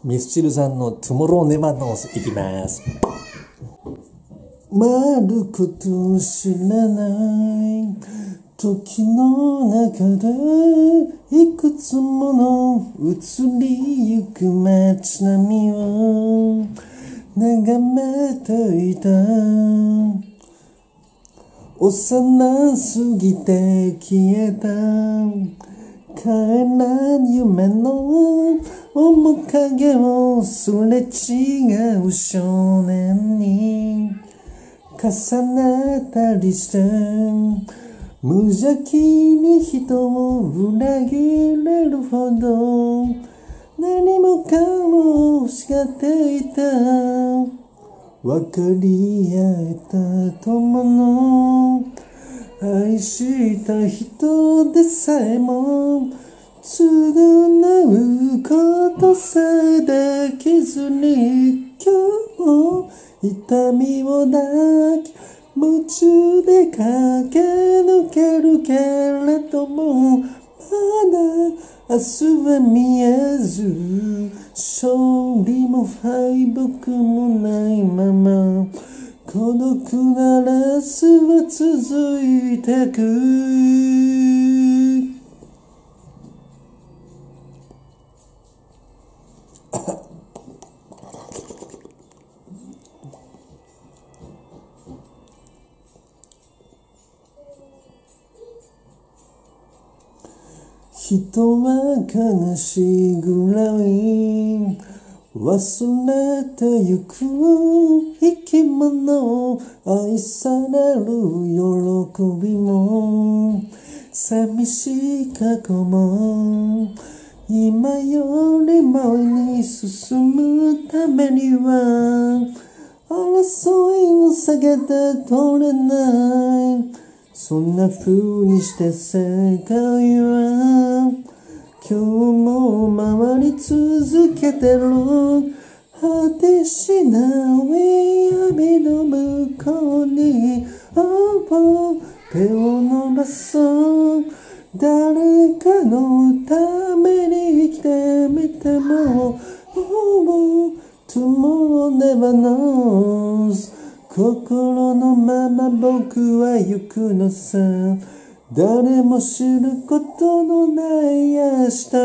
ミスチルさんのトゥモローネバーノースいきます。丸こと知らない時の中でいくつもの移りゆく街並みを眺めていた。幼すぎて消えた帰らぬ夢の面影をすれ違う少年に重ねたりして無邪気に人を裏切れるほど何もかも欲しがっていた。分かり合えた友の愛した人でさえも償うことさえできずに今日も痛みを抱き夢中で駆け抜けるけれどもまだ明日は見えず勝利も敗北もないまま孤独なレースは続いてく。人は悲しいぐらい忘れてゆく生き物愛される喜びも寂しい過去も今より前に進むためには争いを避けて取れないそんな風にして世界は今日も回り続けてる果てしない闇の向こうに手を伸ばそう誰かのために生きてみてもTomorrow never knows心のまま僕は行くのさ誰も知ることのない明日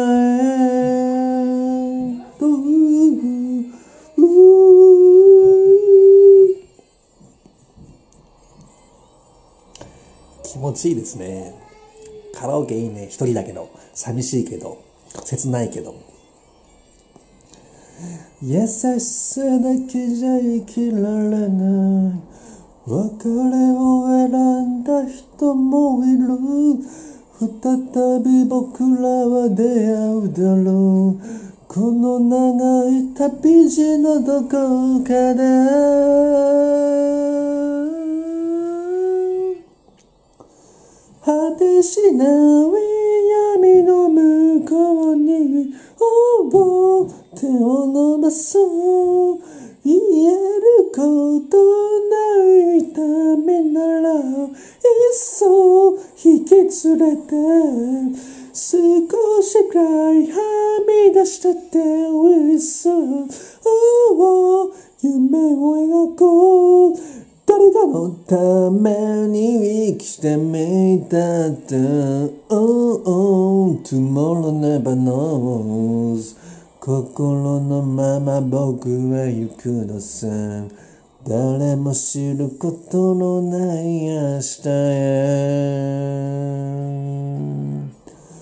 へ気持ちいいですね。カラオケいいね。一人だけど寂しいけど切ないけど優しさだけじゃ生きられない別れを選んだ人もいる再び僕らは出会うだろうこの長い旅路のどこかで果てしない闇の向こうに手を伸ばそう言えることない痛みならいっそ引き連れて少しくらいはみ出したってウィス夢を描こう誰かのために生きてみたって Tomorrow never knows 心のまま僕は行くのさ誰も知ることのない明日へ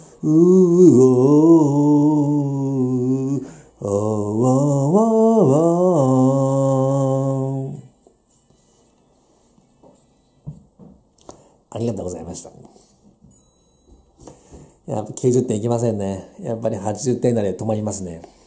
ありがとうございました。やっぱ90点いきませんね。やっぱり80点台で止まりますね。